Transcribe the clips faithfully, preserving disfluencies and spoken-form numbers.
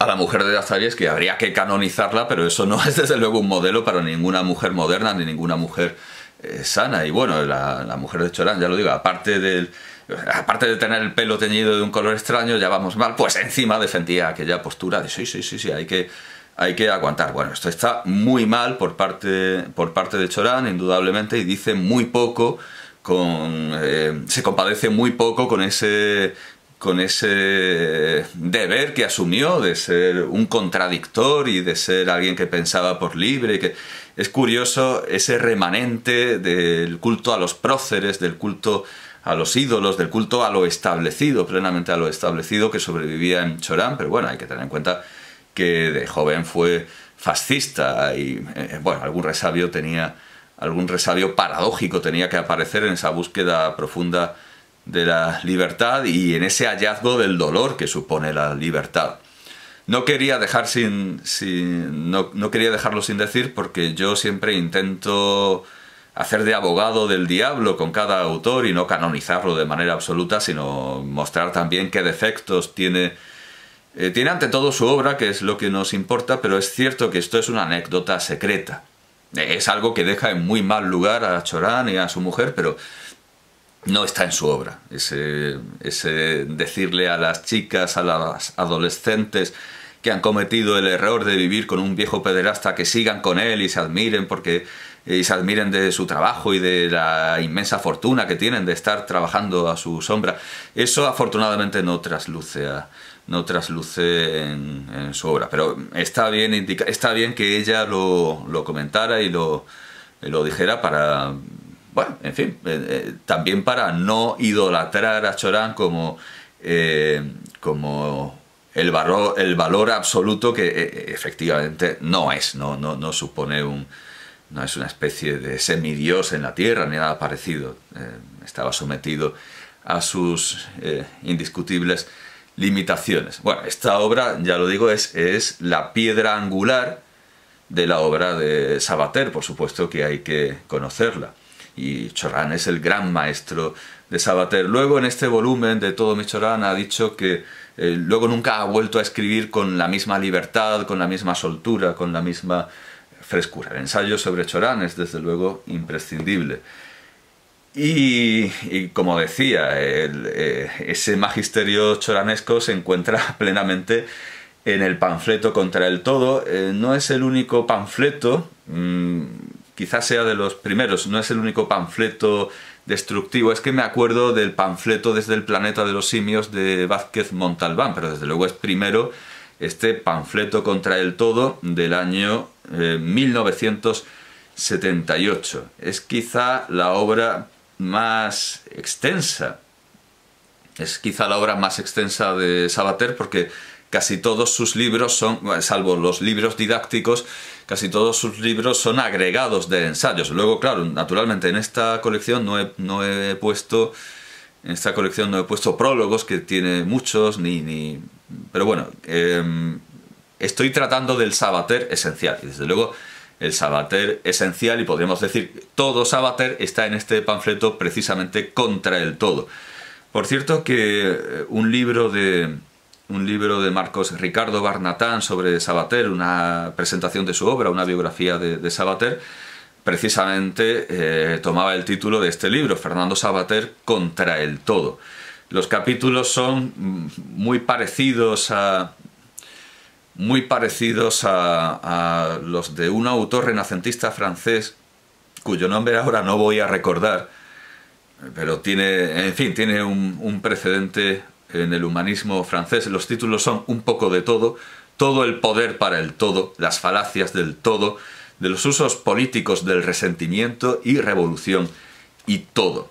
a la mujer de Dostoyevski habría que canonizarla, pero eso no es desde luego un modelo para ninguna mujer moderna ni ninguna mujer eh, sana. Y bueno, la, la mujer de Chorán, ya lo digo, aparte del, aparte de tener el pelo teñido de un color extraño, ya vamos mal, pues encima defendía aquella postura de sí, sí, sí, sí, hay que, hay que aguantar. Bueno, esto está muy mal por parte, por parte de Chorán, indudablemente, y dice muy poco, con, eh, se compadece muy poco con ese... con ese deber que asumió de ser un contradictor y de ser alguien que pensaba por libre. Que es curioso ese remanente del culto a los próceres, del culto a los ídolos, del culto a lo establecido, plenamente a lo establecido, que sobrevivía en Chorán, pero bueno, hay que tener en cuenta que de joven fue fascista y, eh, bueno, algún resabio tenía, algún resabio paradójico tenía que aparecer en esa búsqueda profunda de la libertad y en ese hallazgo del dolor que supone la libertad. No quería dejar sin, sin no, no quería dejarlo sin decir, porque yo siempre intento hacer de abogado del diablo con cada autor y no canonizarlo de manera absoluta, sino mostrar también qué defectos tiene, eh, tiene ante todo su obra, que es lo que nos importa, pero es cierto que esto es una anécdota secreta. Es algo que deja en muy mal lugar a Chorán y a su mujer, pero no está en su obra. Ese, ese decirle a las chicas, a las adolescentes que han cometido el error de vivir con un viejo pederasta, que sigan con él y se admiren porque y se admiren de su trabajo y de la inmensa fortuna que tienen de estar trabajando a su sombra, eso afortunadamente no trasluce a, no trasluce en, en su obra, pero está bien, indica, está bien que ella lo, lo comentara y lo, lo dijera para, bueno, en fin, eh, eh, también para no idolatrar a Chorán como, eh, como el, valor, el valor absoluto que eh, efectivamente no es, no, no, no supone un... No es una especie de semidios en la tierra ni nada parecido. Eh, estaba sometido a sus eh, indiscutibles limitaciones. Bueno, esta obra, ya lo digo, es, es la piedra angular de la obra de Sabater. Por supuesto que hay que conocerla. Y Chorán es el gran maestro de Sabater. Luego, en este volumen de Todo mi Chorán, ha dicho que eh, luego nunca ha vuelto a escribir con la misma libertad, con la misma soltura, con la misma frescura. El ensayo sobre Chorán es desde luego imprescindible. Y, y como decía, el, eh, ese magisterio choranesco se encuentra plenamente en el panfleto contra el todo. Eh, no es el único panfleto, mmm, quizás sea de los primeros, no es el único panfleto destructivo. Es que me acuerdo del panfleto Desde el planeta de los simios de Vázquez Montalbán, pero desde luego es primero este panfleto contra el todo del año eh, mil novecientos setenta y ocho. Es quizá la obra más extensa, es quizá la obra más extensa de Sabater, porque casi todos sus libros son, salvo los libros didácticos, casi todos sus libros son agregados de ensayos. Luego, claro, naturalmente en esta colección no he, no he puesto, en esta colección no he puesto prólogos, que tiene muchos, ni... ni pero bueno, eh, estoy tratando del Sabater esencial, y desde luego el Sabater esencial, y podríamos decir todo Sabater, está en este panfleto precisamente contra el todo. Por cierto que un libro de, un libro de Marcos Ricardo Barnatán sobre Sabater, una presentación de su obra, una biografía de, de Sabater, precisamente eh, tomaba el título de este libro, Fernando Sabater contra el todo. Los capítulos son muy parecidos a, muy parecidos a, a los de un autor renacentista francés, cuyo nombre ahora no voy a recordar, pero tiene, en fin, tiene un, un precedente en el humanismo francés. Los títulos son Un poco de todo, Todo el poder para el todo, Las falacias del todo, de los usos políticos del resentimiento y revolución y todo.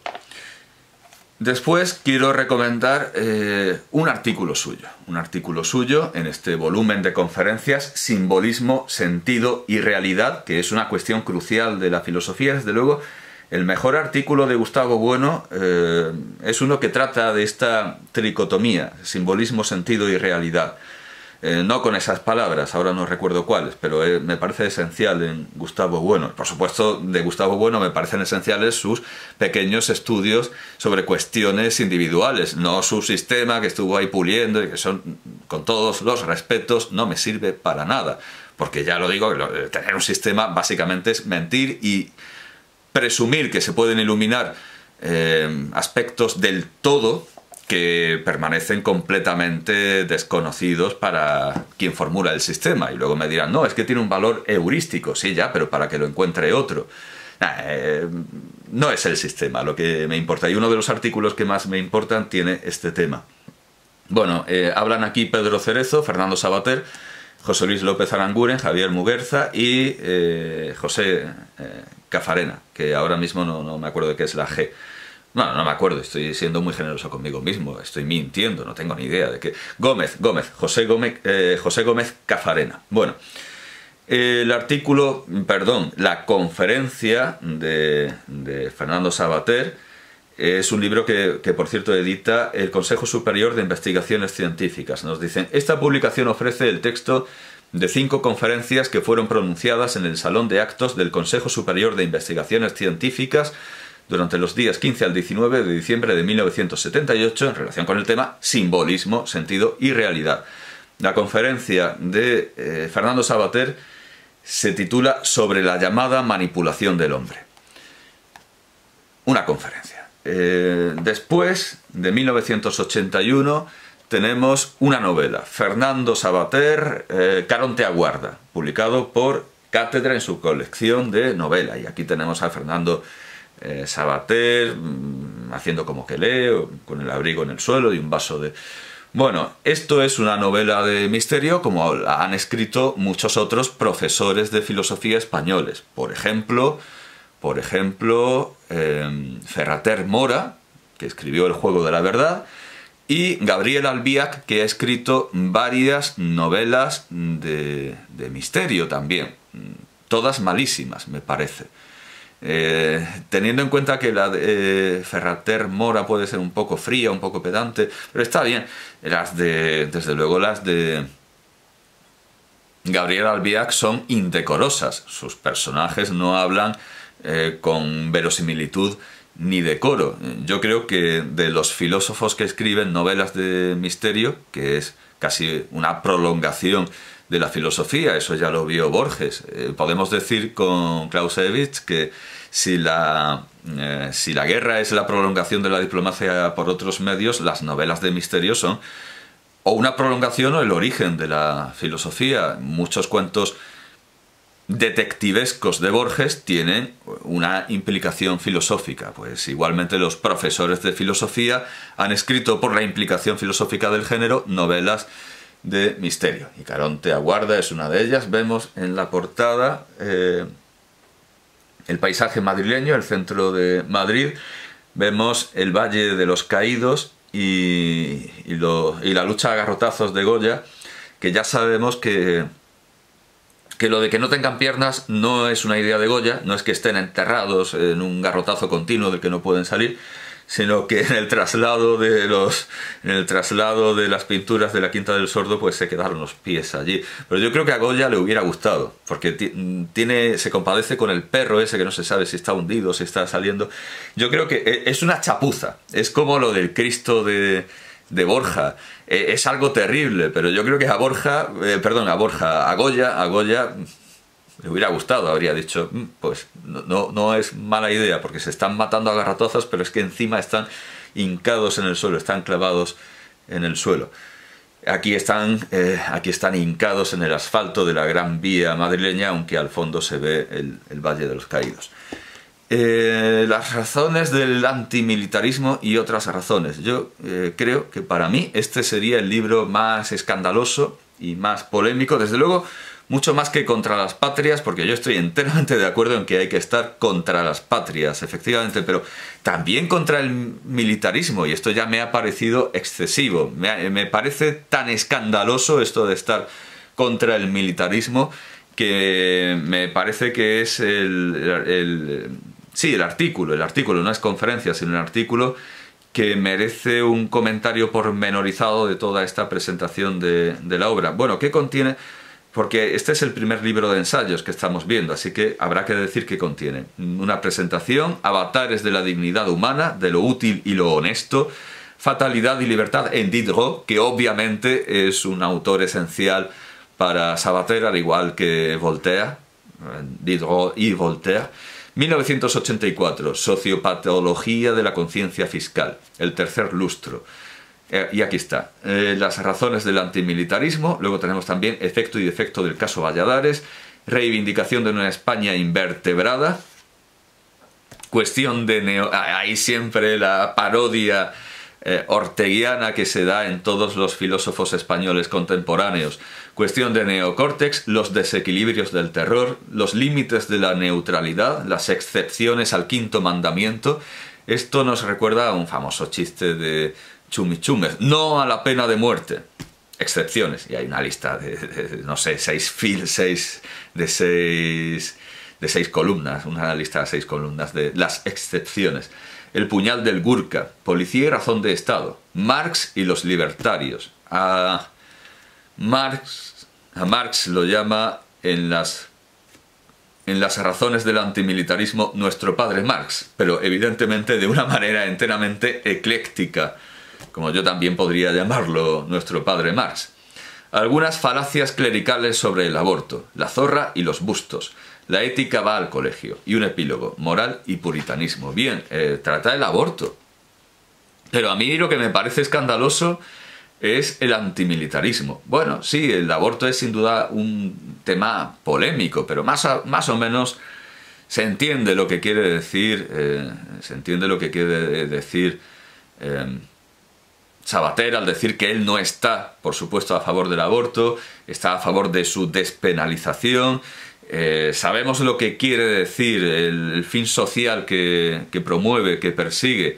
Después quiero recomendar eh, un artículo suyo, un artículo suyo en este volumen de conferencias, Simbolismo, Sentido y Realidad, que es una cuestión crucial de la filosofía. Desde luego, el mejor artículo de Gustavo Bueno eh, es uno que trata de esta tricotomía, simbolismo, sentido y realidad. Eh, no con esas palabras, ahora no recuerdo cuáles, pero eh, me parece esencial en Gustavo Bueno. Por supuesto, de Gustavo Bueno me parecen esenciales sus pequeños estudios sobre cuestiones individuales, no su sistema que estuvo ahí puliendo y que son, con todos los respetos, no me sirve para nada. Porque ya lo digo, tener un sistema básicamente es mentir y presumir que se pueden iluminar eh, aspectos del todo que permanecen completamente desconocidos para quien formula el sistema. Y luego me dirán, no, es que tiene un valor heurístico. Sí, ya, pero para que lo encuentre otro. Nah, eh, no es el sistema lo que me importa. Y uno de los artículos que más me importan tiene este tema. Bueno, eh, hablan aquí Pedro Cerezo, Fernando Savater, José Luis López Aranguren, Javier Muguerza y eh, José eh, Cafarena, que ahora mismo no, no me acuerdo de qué es la G. No, no me acuerdo, estoy siendo muy generoso conmigo mismo, estoy mintiendo, no tengo ni idea de qué. Gómez, Gómez, José Gómez, eh, José Gómez Cafarena. Bueno, el artículo, perdón, la conferencia de, de Fernando Savater es un libro que, que, por cierto, edita el Consejo Superior de Investigaciones Científicas. Nos dicen, esta publicación ofrece el texto de cinco conferencias que fueron pronunciadas en el Salón de Actos del Consejo Superior de Investigaciones Científicas durante los días quince al diecinueve de diciembre de mil novecientos setenta y ocho en relación con el tema simbolismo, sentido y realidad. La conferencia de eh, Fernando Savater se titula Sobre la llamada manipulación del hombre. Una conferencia. Eh, después, de mil novecientos ochenta y uno, tenemos una novela, Fernando Savater, eh, Caronte aguarda, publicado por Cátedra en su colección de novela. Y aquí tenemos a Fernando Eh, Savater mmm, haciendo como que lee, con el abrigo en el suelo y un vaso de... Bueno, esto es una novela de misterio como la han escrito muchos otros profesores de filosofía españoles. Por ejemplo, por ejemplo eh, Ferrater Mora, que escribió El juego de la verdad, y Gabriel Albiac, que ha escrito varias novelas de, de misterio también. Todas malísimas, me parece. Eh, teniendo en cuenta que la de eh, Ferrater Mora puede ser un poco fría, un poco pedante, pero está bien. Las de, desde luego las de Gabriel Albiac son indecorosas. Sus personajes no hablan eh, con verosimilitud ni decoro. Yo creo que de los filósofos que escriben novelas de misterio, que es casi una prolongación de la filosofía, eso ya lo vio Borges. Eh, podemos decir con Clausewitz que si la, eh, si la guerra es la prolongación de la diplomacia por otros medios, las novelas de misterio son o una prolongación o el origen de la filosofía. Muchos cuentos detectivescos de Borges tienen una implicación filosófica. Pues igualmente los profesores de filosofía han escrito por la implicación filosófica del género novelas de misterio. Y Caronte aguarda es una de ellas. Vemos en la portada eh, el paisaje madrileño, el centro de Madrid. Vemos el Valle de los Caídos y, y, lo, y la lucha a garrotazos de Goya, que ya sabemos que, que lo de que no tengan piernas no es una idea de Goya, no es que estén enterrados en un garrotazo continuo del que no pueden salir, sino que en el traslado de los en el traslado de las pinturas de la Quinta del Sordo pues se quedaron los pies allí. Pero yo creo que a Goya le hubiera gustado, porque tiene se compadece con el perro ese que no se sabe si está hundido, si está saliendo. Yo creo que es una chapuza, es como lo del Cristo de, de Borja. Es algo terrible, pero yo creo que a Borja, eh, perdón, a Borja, a Goya, a Goya le hubiera gustado, habría dicho, pues no, no es mala idea, porque se están matando a garrotazos, pero es que encima están hincados en el suelo, están clavados en el suelo. Aquí están, eh, aquí están hincados en el asfalto de la Gran Vía madrileña, aunque al fondo se ve el, el Valle de los Caídos. Eh, las razones del antimilitarismo y otras razones. Yo eh, creo que para mí este sería el libro más escandaloso y más polémico, desde luego mucho más que contra las patrias, porque yo estoy enteramente de acuerdo en que hay que estar contra las patrias, efectivamente, pero también contra el militarismo, y esto ya me ha parecido excesivo. Me, me parece tan escandaloso esto de estar contra el militarismo que me parece que es el, el, el sí, el artículo, el artículo, no es conferencia, sino el artículo que merece un comentario pormenorizado de toda esta presentación de, de la obra. Bueno, ¿qué contiene? Porque este es el primer libro de ensayos que estamos viendo, así que habrá que decir qué contiene. Una presentación, avatares de la dignidad humana, de lo útil y lo honesto, fatalidad y libertad en Diderot, que obviamente es un autor esencial para Sabater, al igual que Voltaire, Diderot y Voltaire. mil novecientos ochenta y cuatro, Sociopatología de la conciencia fiscal, el tercer lustro. Eh, y aquí está, eh, las razones del antimilitarismo. Luego tenemos también efecto y defecto del caso Valladares, reivindicación de una España invertebrada, cuestión de neo... Ahí siempre la parodia eh, orteguiana que se da en todos los filósofos españoles contemporáneos. Cuestión de neocórtex, los desequilibrios del terror, los límites de la neutralidad, las excepciones al quinto mandamiento. Esto nos recuerda a un famoso chiste de Chumichúmez, no a la pena de muerte. Excepciones, y hay una lista de, de, de no sé, seis fil, seis, de seis, de seis columnas, una lista de seis columnas de las excepciones. El puñal del Gurka, policía y razón de Estado, Marx y los libertarios. A Marx, a Marx lo llama en las, en las razones del antimilitarismo nuestro padre Marx, pero evidentemente de una manera enteramente ecléctica, como yo también podría llamarlo nuestro padre Marx. Algunas falacias clericales sobre el aborto, la zorra y los bustos, la ética va al colegio, y un epílogo, moral y puritanismo. Bien, eh, trata el aborto. Pero a mí lo que me parece escandaloso es el antimilitarismo. Bueno, sí, el aborto es sin duda un tema polémico, pero más, a, más o menos se entiende lo que quiere decir, eh, se entiende lo que quiere decir eh, Sabater al decir que él no está, por supuesto, a favor del aborto, está a favor de su despenalización. Eh, sabemos lo que quiere decir el, el fin social que, que promueve, que persigue,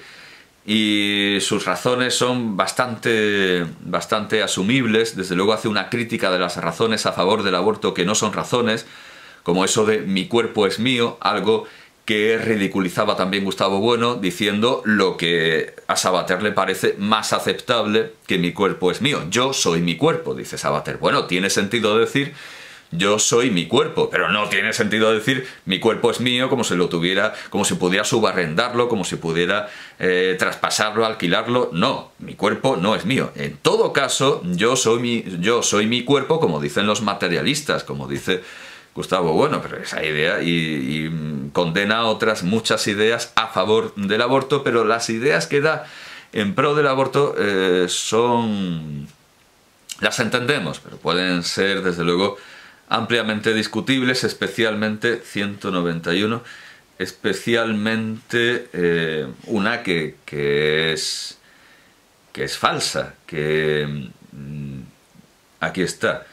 y sus razones son bastante, bastante asumibles. Desde luego hace una crítica de las razones a favor del aborto que no son razones, como eso de mi cuerpo es mío, algo que ridiculizaba también Gustavo Bueno, diciendo lo que a Sabater le parece más aceptable que mi cuerpo es mío. Yo soy mi cuerpo, dice Sabater. Bueno, tiene sentido decir yo soy mi cuerpo, pero no tiene sentido decir mi cuerpo es mío como si lo tuviera, como si pudiera subarrendarlo, como si pudiera eh, traspasarlo, alquilarlo. No, mi cuerpo no es mío. En todo caso, yo soy mi, yo soy mi cuerpo, como dicen los materialistas, como dice Gustavo Bueno, pero esa idea y, y condena otras muchas ideas a favor del aborto, pero las ideas que da en pro del aborto eh, son... las entendemos, pero pueden ser, desde luego, ampliamente discutibles, especialmente ciento noventa y uno, especialmente eh, una que, que, es, que es falsa, que mm, aquí está.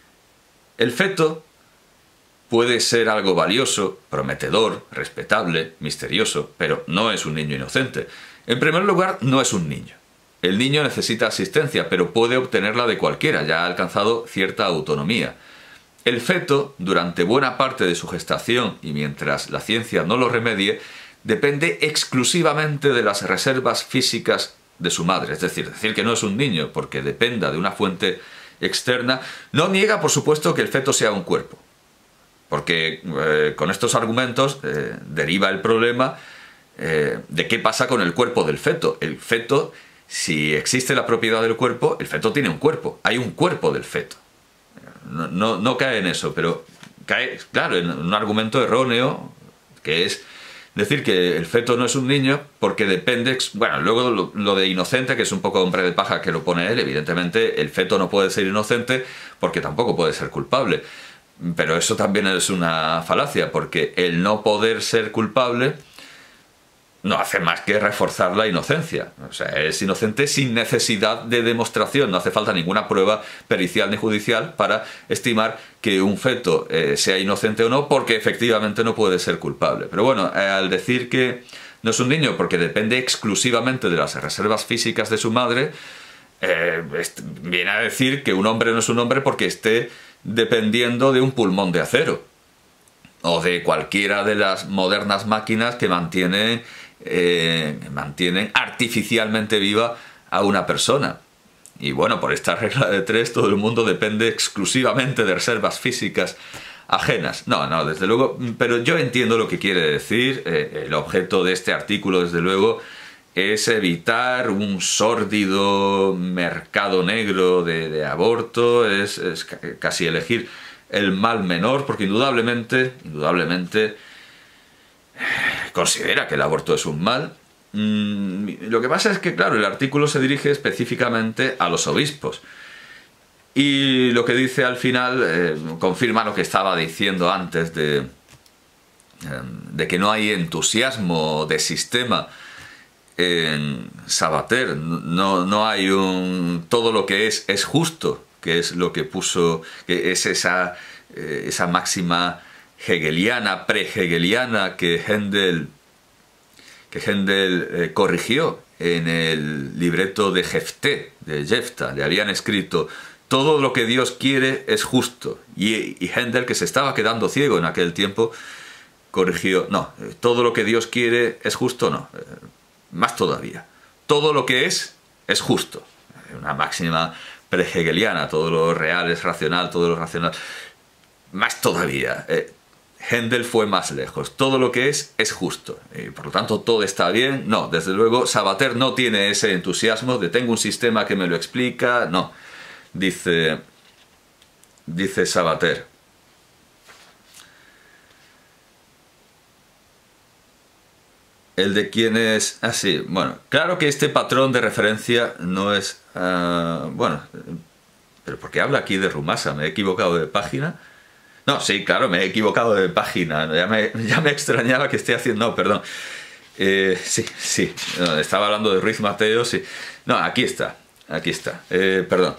El feto puede ser algo valioso, prometedor, respetable, misterioso, pero no es un niño inocente. En primer lugar, no es un niño. El niño necesita asistencia, pero puede obtenerla de cualquiera, ya ha alcanzado cierta autonomía. El feto, durante buena parte de su gestación y mientras la ciencia no lo remedie, depende exclusivamente de las reservas físicas de su madre. Es decir, decir que no es un niño porque dependa de una fuente externa, no niega, por supuesto, que el feto sea un cuerpo. Porque eh, con estos argumentos eh, deriva el problema eh, de qué pasa con el cuerpo del feto. El feto, si existe la propiedad del cuerpo, el feto tiene un cuerpo. Hay un cuerpo del feto. No, no, no cae en eso, pero cae, claro, en un argumento erróneo, que es decir que el feto no es un niño porque depende... Bueno, luego lo, lo de inocente, que es un poco hombre de paja que lo pone él, evidentemente el feto no puede ser inocente porque tampoco puede ser culpable. Pero eso también es una falacia, porque el no poder ser culpable no hace más que reforzar la inocencia. O sea, es inocente sin necesidad de demostración. No hace falta ninguna prueba pericial ni judicial para estimar que un feto eh, sea inocente o no, porque efectivamente no puede ser culpable. Pero bueno, eh, al decir que no es un niño porque depende exclusivamente de las reservas físicas de su madre, eh, viene a decir que un hombre no es un hombre porque esté dependiendo de un pulmón de acero o de cualquiera de las modernas máquinas que mantienen eh, mantienen artificialmente viva a una persona. Y bueno, por esta regla de tres todo el mundo depende exclusivamente de reservas físicas ajenas. No, no, desde luego, pero yo entiendo lo que quiere decir. Eh, el objeto de este artículo, desde luego, es evitar un sórdido mercado negro de, de aborto, es, es casi elegir el mal menor, porque indudablemente, indudablemente, considera que el aborto es un mal. Mm, lo que pasa es que, claro, el artículo se dirige específicamente a los obispos. Y lo que dice al final eh, confirma lo que estaba diciendo antes de, eh, de que no hay entusiasmo de sistema en Sabater. No, no hay un... todo lo que es es justo, que es lo que puso, que es esa, eh, esa máxima hegeliana, pre-hegeliana que Händel, que Händel eh, corrigió en el libreto de Jefté, de Jefta. Le habían escrito: todo lo que Dios quiere es justo. Y, y Händel, que se estaba quedando ciego en aquel tiempo, corrigió: no, todo lo que Dios quiere es justo, no. Eh, más todavía, todo lo que es es justo. Una máxima pre-hegeliana, todo lo real es racional, todo lo racional. Más todavía, eh, Händel fue más lejos. Todo lo que es, es justo. Y por lo tanto, todo está bien. No, desde luego, Sabater no tiene ese entusiasmo de tengo un sistema que me lo explica. No, dice, dice Sabater. El de quién es... Ah, sí, bueno, claro que este patrón de referencia no es... Uh, bueno, pero ¿por qué habla aquí de Rumasa? ¿Me he equivocado de página? No, sí, claro, me he equivocado de página. Ya me, ya me extrañaba que esté haciendo... No, perdón. Eh, sí, sí, no, estaba hablando de Ruiz Mateo, sí. No, aquí está, aquí está. Eh, perdón.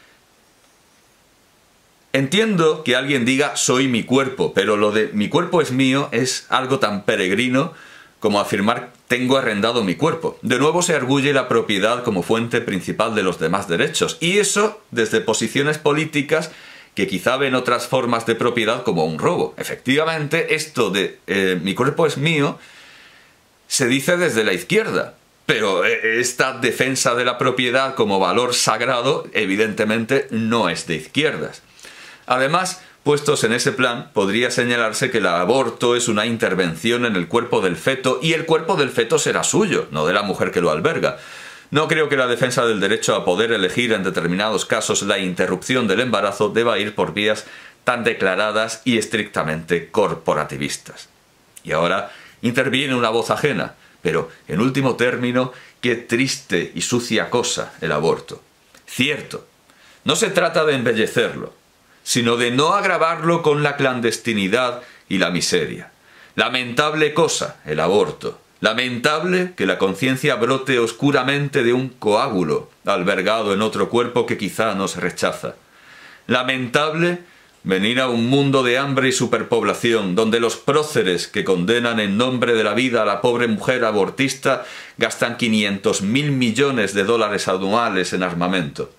Entiendo que alguien diga soy mi cuerpo, pero lo de mi cuerpo es mío es algo tan peregrino como afirmar tengo arrendado mi cuerpo. De nuevo se arguye la propiedad como fuente principal de los demás derechos. Y eso desde posiciones políticas que quizá ven otras formas de propiedad como un robo. Efectivamente, esto de eh, mi cuerpo es mío se dice desde la izquierda. Pero esta defensa de la propiedad como valor sagrado evidentemente no es de izquierdas. Además, puestos en ese plan, podría señalarse que el aborto es una intervención en el cuerpo del feto y el cuerpo del feto será suyo, no de la mujer que lo alberga. No creo que la defensa del derecho a poder elegir en determinados casos la interrupción del embarazo deba ir por vías tan declaradas y estrictamente corporativistas. Y ahora interviene una voz ajena, pero en último término, qué triste y sucia cosa el aborto. Cierto, no se trata de embellecerlo, sino de no agravarlo con la clandestinidad y la miseria. Lamentable cosa el aborto. Lamentable que la conciencia brote oscuramente de un coágulo albergado en otro cuerpo que quizá nos rechaza. Lamentable venir a un mundo de hambre y superpoblación, donde los próceres que condenan en nombre de la vida a la pobre mujer abortista gastan quinientos mil millones de dólares anuales en armamento.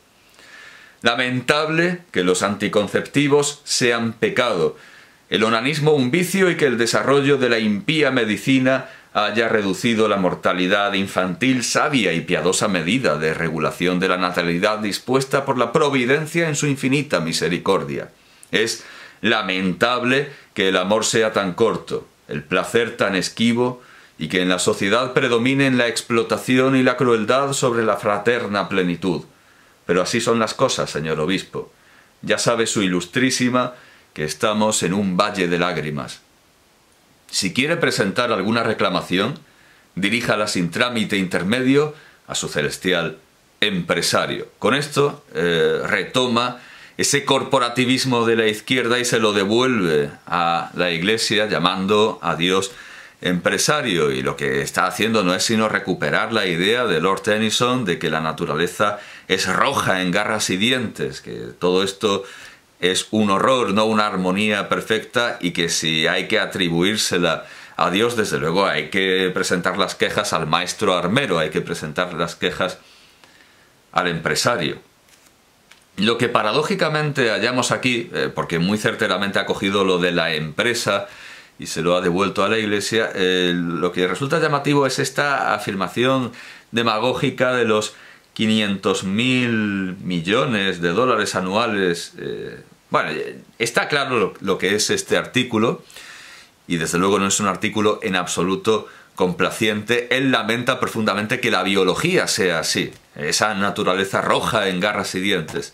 Lamentable que los anticonceptivos sean pecado, el onanismo un vicio y que el desarrollo de la impía medicina haya reducido la mortalidad infantil sabia y piadosa medida de regulación de la natalidad dispuesta por la providencia en su infinita misericordia. Es lamentable que el amor sea tan corto, el placer tan esquivo y que en la sociedad predominen la explotación y la crueldad sobre la fraterna plenitud. Pero así son las cosas, señor obispo. Ya sabe su ilustrísima que estamos en un valle de lágrimas. Si quiere presentar alguna reclamación, diríjala sin trámite intermedio a su celestial empresario. Con esto eh, retoma ese corporativismo de la izquierda y se lo devuelve a la Iglesia llamando a Dios empresario. Y lo que está haciendo no es sino recuperar la idea de Lord Tennyson de que la naturaleza es roja en garras y dientes, que todo esto es un horror, no una armonía perfecta, y que si hay que atribuírsela a Dios, desde luego hay que presentar las quejas al maestro armero, hay que presentar las quejas al empresario. Lo que paradójicamente hallamos aquí, eh, porque muy certeramente ha cogido lo de la empresa y se lo ha devuelto a la Iglesia, eh, lo que resulta llamativo es esta afirmación demagógica de los quinientos mil millones de dólares anuales. Eh, bueno, está claro lo, lo que es este artículo, y desde luego no es un artículo en absoluto complaciente. Él lamenta profundamente que la biología sea así, esa naturaleza roja en garras y dientes.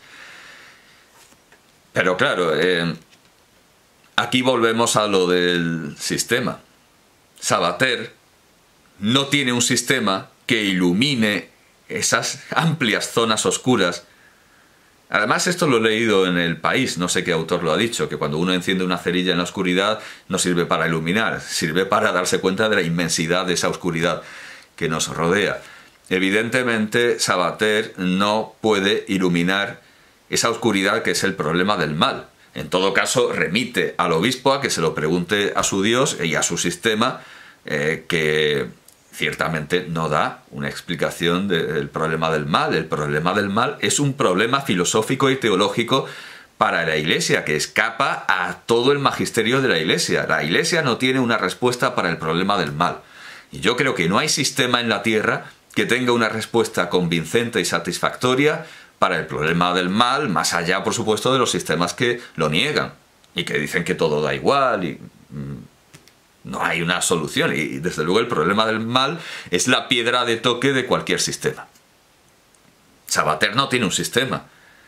Pero claro, eh, aquí volvemos a lo del sistema. Sabater no tiene un sistema que ilumine esas amplias zonas oscuras. Además, esto lo he leído en El País, no sé qué autor lo ha dicho, que cuando uno enciende una cerilla en la oscuridad no sirve para iluminar, sirve para darse cuenta de la inmensidad de esa oscuridad que nos rodea. Evidentemente, Sabater no puede iluminar esa oscuridad que es el problema del mal. En todo caso, remite al obispo a que se lo pregunte a su Dios y a su sistema, eh, que ciertamente no da una explicación del problema del mal. El problema del mal es un problema filosófico y teológico para la Iglesia, que escapa a todo el magisterio de la Iglesia. La Iglesia no tiene una respuesta para el problema del mal. Y yo creo que no hay sistema en la Tierra que tenga una respuesta convincente y satisfactoria para el problema del mal, más allá, por supuesto, de los sistemas que lo niegan y que dicen que todo da igual y mmm, no hay una solución. Y desde luego el problema del mal es la piedra de toque de cualquier sistema. Sabater no tiene un sistema.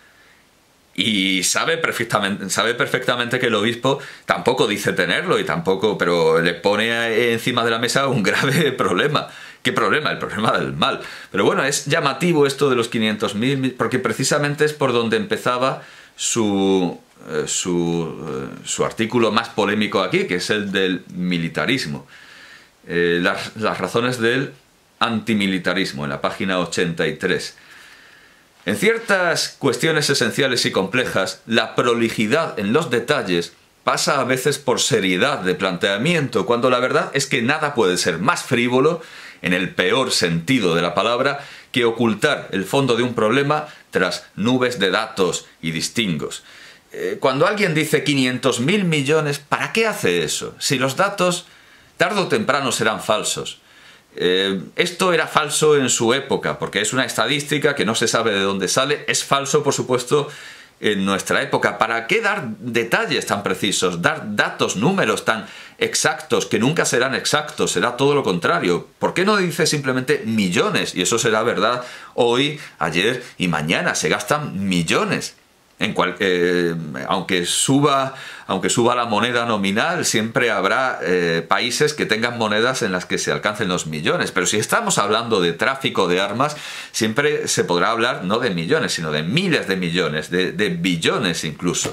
Y sabe perfectamente, sabe perfectamente que el obispo tampoco dice tenerlo, y tampoco, pero le pone encima de la mesa un grave problema. ¿Qué problema? El problema del mal. Pero bueno, es llamativo esto de los quinientos mil, porque precisamente es por donde empezaba su, eh, su, eh, su artículo más polémico aquí, que es el del militarismo. Eh, las, las razones del antimilitarismo, en la página ochenta y tres. En ciertas cuestiones esenciales y complejas, la prolijidad en los detalles pasa a veces por seriedad de planteamiento, cuando la verdad es que nada puede ser más frívolo, en el peor sentido de la palabra, que ocultar el fondo de un problema tras nubes de datos y distingos. Eh, cuando alguien dice quinientos mil millones, ¿para qué hace eso? Si los datos tarde o temprano serán falsos. Eh, esto era falso en su época, porque es una estadística que no se sabe de dónde sale. Es falso, por supuesto, en nuestra época. ¿Para qué dar detalles tan precisos? Dar datos, números tan exactos, que nunca serán exactos, será todo lo contrario. ¿Por qué no dice simplemente millones? Y eso será verdad hoy, ayer y mañana. Se gastan millones. En cual, eh, aunque suba, aunque suba la moneda nominal, siempre habrá eh, países que tengan monedas en las que se alcancen los millones. Pero si estamos hablando de tráfico de armas, siempre se podrá hablar no de millones, sino de miles de millones, de, de billones incluso,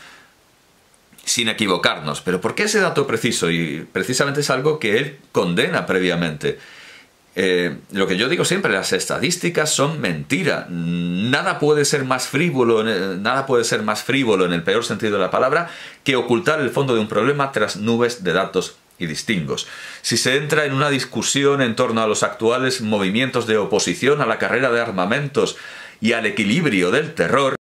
sin equivocarnos. ¿Pero por qué ese dato preciso? Y precisamente es algo que él condena previamente. Eh, lo que yo digo siempre, las estadísticas son mentira. Nada puede ser más frívolo, nada puede ser más frívolo en el peor sentido de la palabra, que ocultar el fondo de un problema tras nubes de datos y distingos. Si se entra en una discusión en torno a los actuales movimientos de oposición a la carrera de armamentos y al equilibrio del terror,